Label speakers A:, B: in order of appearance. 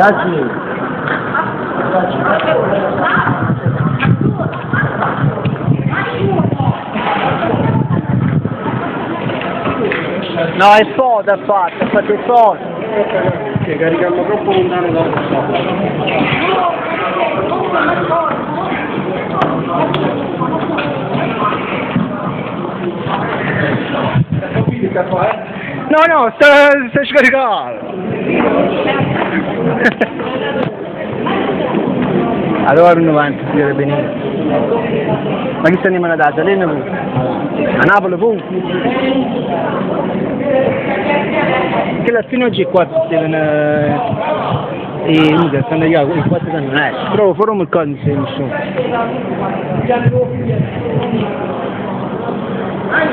A: Ragazzi. No, è foto, fate foto.
B: Che carichiamo troppo lontano dalla strada.
A: No, stai scaricando. Allora 90 si deve benissimo. Ma chi sta andiamo da Salena tu? A Napoli tu? Che la fino oggi qua stavano e nuda, stanno io in 4 anni, però faremo il codice insomma.